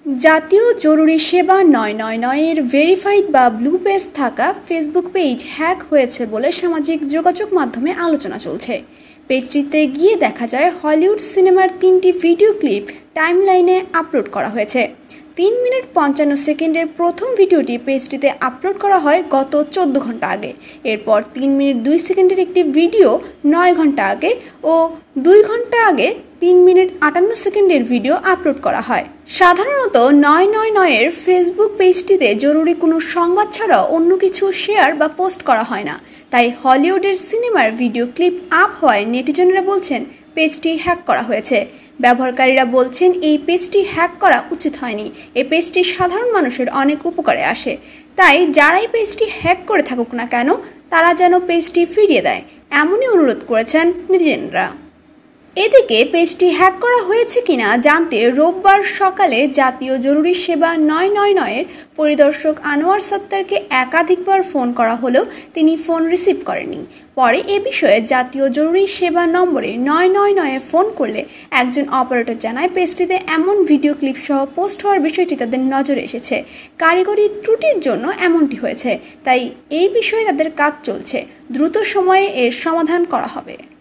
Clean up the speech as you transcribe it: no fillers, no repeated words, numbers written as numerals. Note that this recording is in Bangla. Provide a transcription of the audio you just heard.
জাতীয় জরুরি সেবা ৯৯৯-এর ভেরিফাইড বা ব্লু পেজ থাকা ফেসবুক পেজ হ্যাক হয়েছে বলে সামাজিক যোগাযোগ মাধ্যমে আলোচনা চলছে। পেজটিতে গিয়ে দেখা যায় হলিউড সিনেমার ৩টি ভিডিও ক্লিপ টাইমলাইনে আপলোড করা হয়েছে। ৩ মিনিট ৫৫ সেকেন্ডের প্রথম ভিডিওটি পেজটিতে আপলোড করা হয় গত ১৪ ঘন্টা আগে। এরপর ৩ মিনিট ২ সেকেন্ডের একটি ভিডিও ৯ ঘন্টা আগে ও ২ ঘন্টা আগে ৩ মিনিট ৫৮ সেকেন্ডের ভিডিও আপলোড করা হয়। সাধারণত ৯৯৯-এর ফেসবুক পেজটিতে জরুরি কোনো সংবাদ ছাড়াও অন্য কিছু শেয়ার বা পোস্ট করা হয় না। তাই হলিউডের সিনেমার ভিডিও ক্লিপ আপ হওয়ায় নেটিজনেরা বলছেন পেজটি হ্যাক করা হয়েছে। ব্যবহারকারীরা বলছেন এই পেজটি হ্যাক করা উচিত হয়নি। এই পেজটি সাধারণ মানুষের অনেক উপকারে আসে। তাই যারাই পেজটি হ্যাক করে থাকুক না কেন তারা যেন পেজটি ফিরিয়ে দেয়, এমনই অনুরোধ করেছেন নেটিজেনরা। এদিকে পেজটি হ্যাক করা হয়েছে কিনা জানতে রোববার সকালে জাতীয় জরুরি সেবা ৯৯৯-এর পরিদর্শক আনোয়ার সত্তারকে একাধিকবার ফোন করা হলেও তিনি ফোন রিসিভ করেননি। পরে এ বিষয়ে জাতীয় জরুরি সেবা নম্বরে ৯৯৯-এ ফোন করলে একজন অপারেটর জানায় পেজটিতে এমন ভিডিও ক্লিপ সহ পোস্ট হওয়ার বিষয়টি তাদের নজরে এসেছে। কারিগরি ত্রুটির জন্য এমনটি হয়েছে, তাই এই বিষয়ে তাদের কাজ চলছে। দ্রুত সময়ে এর সমাধান করা হবে।